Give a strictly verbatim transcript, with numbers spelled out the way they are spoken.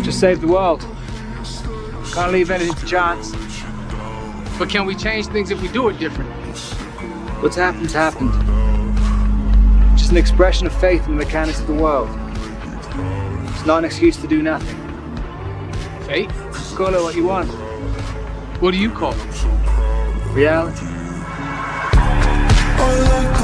Just save the world. Can't leave anything to chance. But can we change things if we do it differently? What's happened's happened. Just an expression of faith in the mechanics of the world. It's not an excuse to do nothing. Fate? Call it what you want. What do you call it? Reality.